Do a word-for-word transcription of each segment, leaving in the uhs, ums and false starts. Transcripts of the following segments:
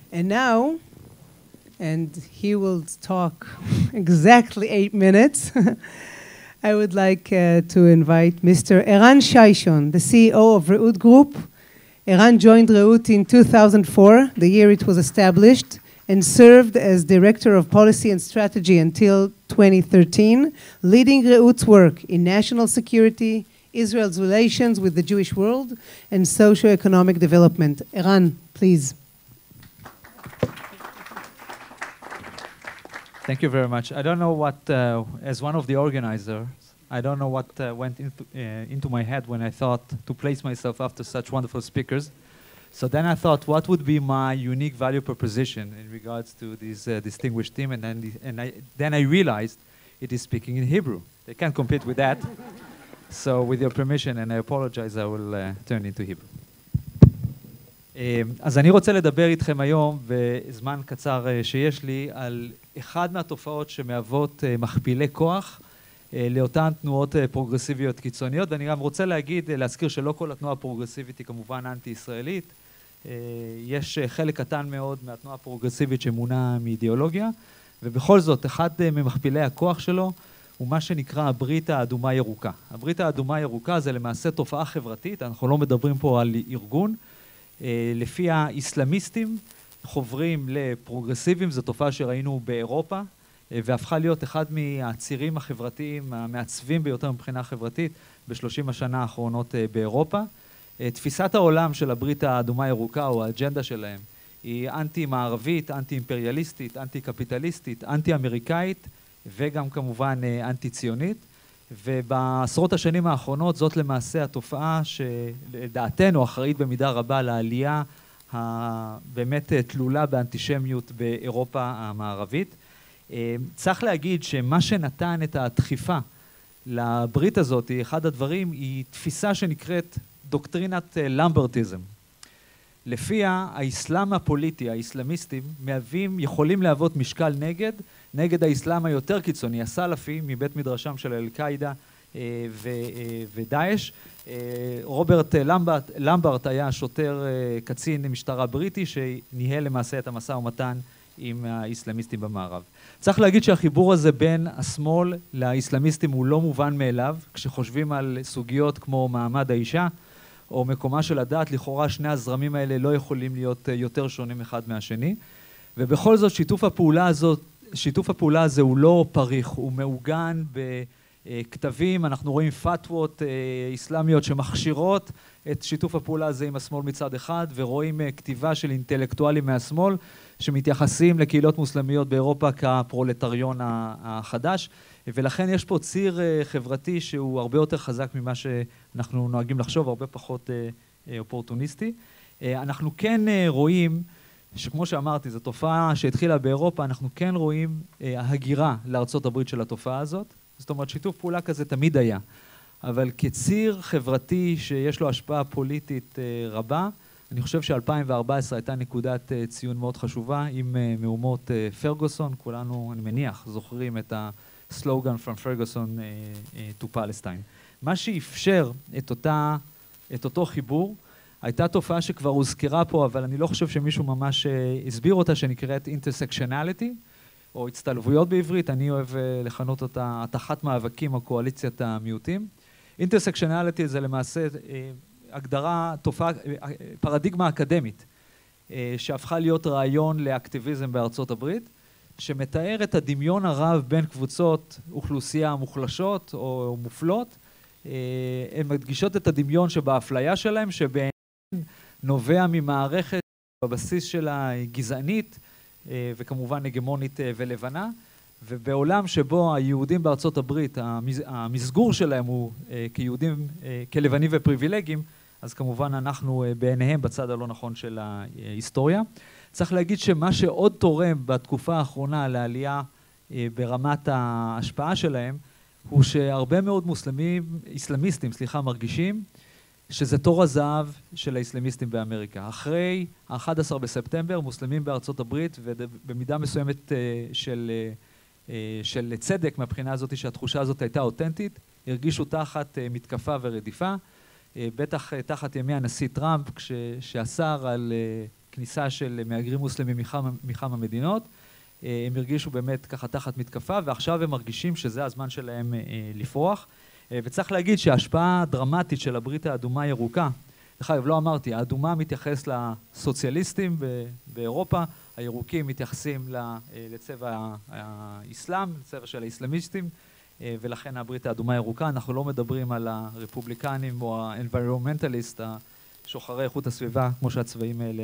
And now, and he will talk exactly eight minutes, I would like uh, to invite Mister Eran Shayshon, the C E O of Reut Group. Eran joined Reut in two thousand four, the year it was established, and served as Director of Policy and Strategy until twenty thirteen, leading Reut's work in national security, Israel's relations with the Jewish world, and socio-economic development. Eran, please. Thank you very much. I don't know what, uh, as one of the organizers, I don't know what uh, went into, uh, into my head when I thought to place myself after such wonderful speakers. So then I thought, what would be my unique value proposition in regards to this uh, distinguished team? And then, the, and I, then I realized it is speaking in Hebrew. They can't compete with that. So with your permission, and I apologize, I will uh, turn into Hebrew. אז אני רוצה לדבר איתכם היום, בזמן קצר שיש לי, על אחד מהתופעות שמהוות מכפילי כוח לאותן תנועות פרוגרסיביות קיצוניות, ואני גם רוצה להגיד, להזכיר שלא כל התנועה הפרוגרסיבית היא כמובן אנטי-ישראלית. יש חלק קטן מאוד מהתנועה הפרוגרסיבית שמונע מאידיאולוגיה, ובכל זאת, אחד ממכפילי הכוח שלו הוא מה שנקרא הברית האדומה ירוקה. הברית האדומה ירוקה זה למעשה תופעה חברתית, אנחנו לא מדברים פה על ארגון, לפי האסלאמיסטים חוברים לפרוגרסיביים, זו תופעה שראינו באירופה, והפכה להיות אחד מהצירים החברתיים המעצבים ביותר מבחינה חברתית בשלושים השנה האחרונות באירופה. תפיסת העולם של הברית האדומה ירוקה או האג'נדה שלהם היא אנטי-מערבית, אנטי-אימפריאליסטית, אנטי-קפיטליסטית, אנטי-אמריקאית וגם כמובן אנטי-ציונית. ובעשרות השנים האחרונות זאת למעשה התופעה שלדעתנו אחראית במידה רבה לעלייה הבאמת תלולה באנטישמיות באירופה המערבית. צריך להגיד שמה שנתן את הדחיפה לברית הזאת, אחד הדברים, היא תפיסה שנקראת דוקטרינת למברטיזם. לפיה האסלאם הפוליטי, האסלאמיסטים, מהווים, יכולים להוות משקל נגד, נגד האסלאם היותר קיצוני, הסלאפי, מבית מדרשם של אל-קאידה ודאעש. רוברט למברט, למברט היה שוטר קצין משטרה בריטי, שניהל למעשה את המשא ומתן עם האסלאמיסטים במערב. צריך להגיד שהחיבור הזה בין השמאל לאסלאמיסטים הוא לא מובן מאליו, כשחושבים על סוגיות כמו מעמד האישה, או מקומה של הדת, לכאורה שני הזרמים האלה לא יכולים להיות יותר שונים אחד מהשני. ובכל זאת שיתוף הפעולה הזאת, שיתוף הפעולה הזה הוא לא פריך, הוא מעוגן בכתבים, אנחנו רואים פתוות אסלאמיות שמכשירות את שיתוף הפעולה הזה עם השמאל מצד אחד, ורואים כתיבה של אינטלקטואלים מהשמאל שמתייחסים לקהילות מוסלמיות באירופה כפרולטריון החדש, ולכן יש פה ציר חברתי שהוא הרבה יותר חזק ממה שאנחנו נוהגים לחשוב, הרבה פחות אופורטוניסטי. אנחנו כן רואים, שכמו שאמרתי, זו תופעה שהתחילה באירופה, אנחנו כן רואים הגירה לארצות הברית של התופעה הזאת. זאת אומרת, שיתוף פעולה כזה תמיד היה. אבל כציר חברתי שיש לו השפעה פוליטית רבה, אני חושב ש-אלפיים וארבע עשרה הייתה נקודת ציון מאוד חשובה עם מהומות פרגוסון. כולנו, אני מניח, זוכרים את הסלוגן From Ferguson to Palestine. מה שאפשר את, אותה, את אותו חיבור, הייתה תופעה שכבר הוזכרה פה, אבל אני לא חושב שמישהו ממש הסביר אותה, שנקראת intersectionality, או הצטלבויות בעברית, אני אוהב לכנות אותה התחת מאבקים או קואליציית המיעוטים. intersectionality זה למעשה הגדרה, תופעה, פרדיגמה אקדמית, שהפכה להיות רעיון לאקטיביזם בארצות הברית, שמתאר את הדמיון הרב בין קבוצות אוכלוסייה מוחלשות או מופלות. הן מדגישות את הדמיון שבאפליה שלהם, שבהן נובע ממערכת בבסיס שלה גזענית, וכמובן הגמונית ולבנה, ובעולם שבו היהודים בארצות הברית, המסגור שלהם הוא כיהודים, כלבנים ופריבילגיים, אז כמובן אנחנו בעיניהם בצד הלא נכון של ההיסטוריה. צריך להגיד שמה שעוד תורם בתקופה האחרונה לעלייה ברמת ההשפעה שלהם, הוא שהרבה מאוד מוסלמים, אסלאמיסטים, סליחה, מרגישים שזה תור הזהב של האסלאמיסטים באמריקה. אחרי ה-אחד עשר בספטמבר, מוסלמים בארצות הברית, ובמידה מסוימת של, של צדק מהבחינה הזאת, שהתחושה הזאת הייתה אותנטית, הרגישו תחת מתקפה ורדיפה, בטח תחת ימי הנשיא טראמפ, שאסר על כניסה של מהגרים מוסלמים מכמה מדינות, הם הרגישו באמת ככה תחת מתקפה, ועכשיו הם מרגישים שזה הזמן שלהם לפרוח. וצריך להגיד שההשפעה הדרמטית של הברית האדומה הירוקה, דרך אגב, לא אמרתי, האדומה מתייחס לסוציאליסטים באירופה, הירוקים מתייחסים לצבע האסלאם, לצבע של האסלאמיסטים, ולכן הברית האדומה הירוקה. אנחנו לא מדברים על הרפובליקנים או האנבירומנטליסט, שוחרי איכות הסביבה, כמו שהצבעים האלה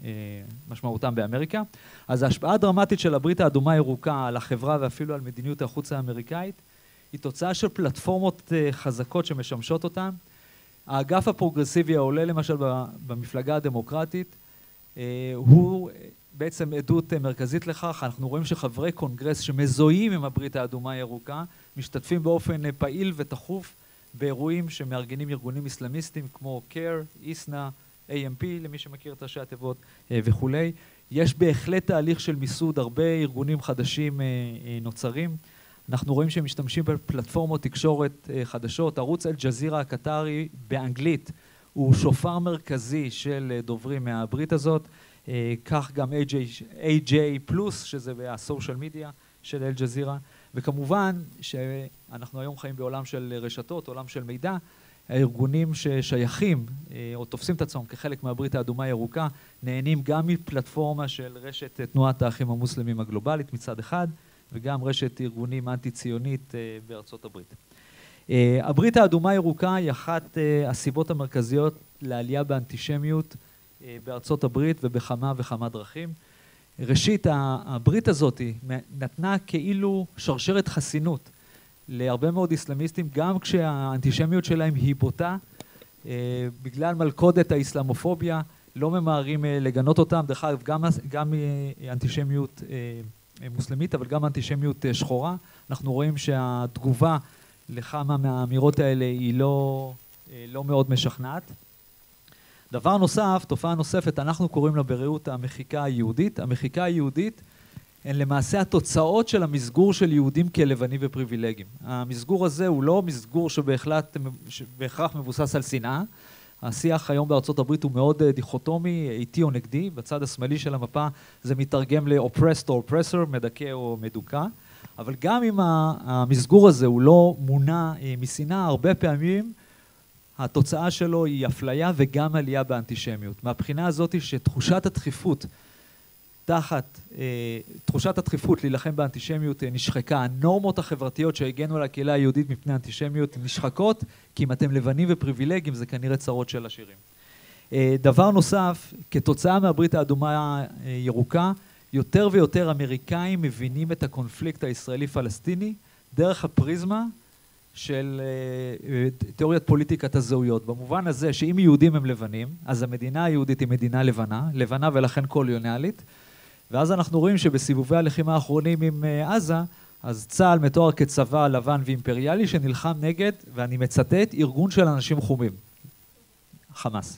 משמעותם באמריקה. אז ההשפעה הדרמטית של הברית האדומה הירוקה על החברה ואפילו על מדיניות החוץ האמריקאית, היא תוצאה של פלטפורמות חזקות שמשמשות אותן. האגף הפרוגרסיבי העולה למשל במפלגה הדמוקרטית, הוא בעצם עדות מרכזית לכך. אנחנו רואים שחברי קונגרס שמזוהים עם הברית האדומה הירוקה, משתתפים באופן פעיל ותכוף באירועים שמארגנים ארגונים אסלאמיסטיים כמו קר, איסנה, איי אם פי, למי שמכיר את ראשי התיבות וכולי. יש בהחלט תהליך של מיסוד, הרבה ארגונים חדשים נוצרים. אנחנו רואים שהם משתמשים בפלטפורמות תקשורת חדשות. ערוץ אל-ג'זירה הקטרי באנגלית הוא שופר מרכזי של דוברים מהברית הזאת. כך גם איי ג'יי פלוס, שזה הסושיאל מדיה של אל-ג'זירה. וכמובן שאנחנו היום חיים בעולם של רשתות, עולם של מידע. הארגונים ששייכים או תופסים את עצמם כחלק מהברית האדומה הירוקה, נהנים גם מפלטפורמה של רשת תנועת האחים המוסלמים הגלובלית מצד אחד, וגם רשת ארגונים אנטי-ציונית בארצות הברית. הברית האדומה הירוקה היא אחת הסיבות המרכזיות לעלייה באנטישמיות בארצות הברית ובכמה וכמה דרכים. ראשית, הברית הזאת נתנה כאילו שרשרת חסינות להרבה מאוד אסלאמיסטים, גם כשהאנטישמיות שלהם היא בוטה, בגלל מלכודת האסלאמופוביה, לא ממהרים לגנות אותם. דרך אגב, גם, גם אנטישמיות מוסלמית, אבל גם אנטישמיות שחורה. אנחנו רואים שהתגובה לכמה מהאמירות האלה היא לא, לא מאוד משכנעת. דבר נוסף, תופעה נוספת, אנחנו קוראים לה ברעות המחיקה היהודית. המחיקה היהודית הן למעשה התוצאות של המסגור של יהודים כלבנים ופריבילגיים. המסגור הזה הוא לא מסגור שבהכרח מבוסס על שנאה. השיח היום בארצות הברית הוא מאוד דיכוטומי, איטי או נגדי. בצד השמאלי של המפה זה מתרגם ל-oppressed או oppressor, מדכא או מדוכא. אבל גם אם המסגור הזה הוא לא מונע משנאה, הרבה פעמים התוצאה שלו היא אפליה וגם עלייה באנטישמיות. מהבחינה הזאת שתחושת הדחיפות, תחת אה, תחושת הדחיפות להילחם באנטישמיות נשחקה. הנורמות החברתיות שהגנו על הקהילה היהודית מפני אנטישמיות נשחקות, כי אם אתם לבנים ופריבילגיים זה כנראה צרות של עשירים. אה, דבר נוסף, כתוצאה מהברית האדומה הירוקה, יותר ויותר אמריקאים מבינים את הקונפליקט הישראלי-פלסטיני דרך הפריזמה של אה, תיאוריית פוליטיקת הזהויות. במובן הזה שאם יהודים הם לבנים, אז המדינה היהודית היא מדינה לבנה, לבנה ולכן קולוניאלית, ואז אנחנו רואים שבסיבובי הלחימה האחרונים עם עזה, אז צה"ל מתואר כצבא לבן ואימפריאלי שנלחם נגד, ואני מצטט, ארגון של אנשים חומים, חמאס.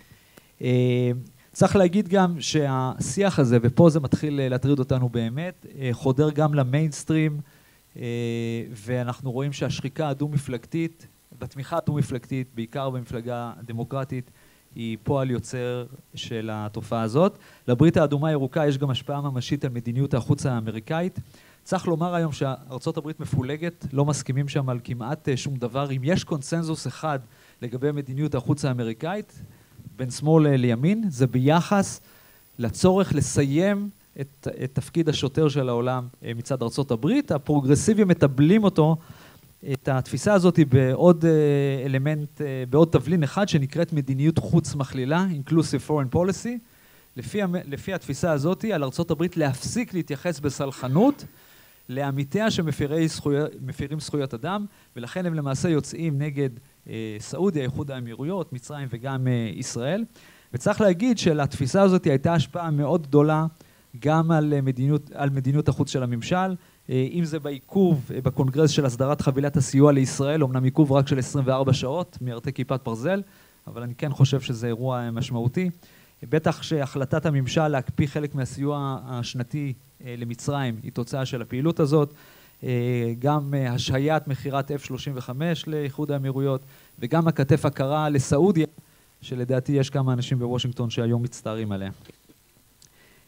צריך להגיד גם שהשיח הזה, ופה זה מתחיל להטריד אותנו באמת, חודר גם למיינסטרים, ואנחנו רואים שהשחיקה הדו-מפלגתית, בתמיכה הדו-מפלגתית, בעיקר במפלגה הדמוקרטית, היא פועל יוצר של התופעה הזאת. לברית האדומה הירוקה יש גם השפעה ממשית על מדיניות החוץ האמריקאית. צריך לומר היום שארצות הברית מפולגת, לא מסכימים שם על כמעט שום דבר. אם יש קונסנזוס אחד לגבי מדיניות החוץ האמריקאית, בין שמאל לימין, זה ביחס לצורך לסיים את, את תפקיד השוטר של העולם מצד ארצות הברית. הפרוגרסיבים מטבלים אותו, את התפיסה הזאת היא בעוד אלמנט, בעוד תבלין אחד שנקראת מדיניות חוץ מכלילה, Inclusive Foreign Policy. לפי, לפי התפיסה הזאת על ארצות הברית להפסיק להתייחס בסלחנות לעמיתיה שמפירים זכויות, זכויות אדם, ולכן הם למעשה יוצאים נגד אה, סעודיה, איחוד האמירויות, מצרים וגם אה, ישראל. וצריך להגיד שלתפיסה הזאת הייתה השפעה מאוד גדולה גם על מדיניות, על מדיניות החוץ של הממשל, אם זה בעיכוב בקונגרס של הסדרת חבילת הסיוע לישראל, אמנם עיכוב רק של עשרים וארבע שעות מירתי כיפת ברזל, אבל אני כן חושב שזה אירוע משמעותי. בטח שהחלטת הממשל להקפיא חלק מהסיוע השנתי למצרים היא תוצאה של הפעילות הזאת, גם השהיית מחירת אף שלושים וחמש לאיחוד האמירויות, וגם הכתף הקרה לסעודיה, שלדעתי יש כמה אנשים בוושינגטון שהיום מצטערים עליה.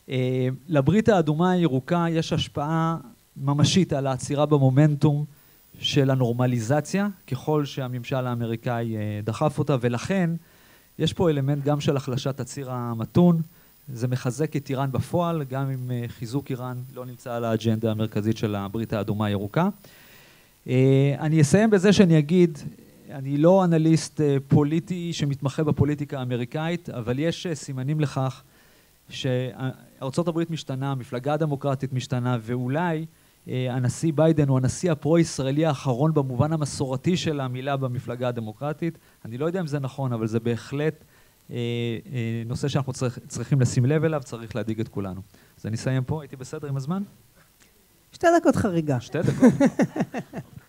לברית האדומה הירוקה יש השפעה ממשית על העצירה במומנטום של הנורמליזציה, ככל שהממשל האמריקאי דחף אותה, ולכן יש פה אלמנט גם של החלשת הציר המתון, זה מחזק את איראן בפועל, גם אם חיזוק איראן לא נמצא על האג'נדה המרכזית של הברית האדומה הירוקה. אני אסיים בזה שאני אגיד, אני לא אנליסט פוליטי שמתמחה בפוליטיקה האמריקאית, אבל יש סימנים לכך שארצות הברית משתנה, המפלגה הדמוקרטית משתנה, ואולי הנשיא ביידן הוא הנשיא הפרו-ישראלי האחרון במובן המסורתי של המילה במפלגה הדמוקרטית. אני לא יודע אם זה נכון, אבל זה בהחלט נושא שאנחנו צריכים לשים לב אליו, צריך להדאיג את כולנו. אז אני אסיים פה, הייתי בסדר עם הזמן? שתי דקות חריגה. שתי דקות.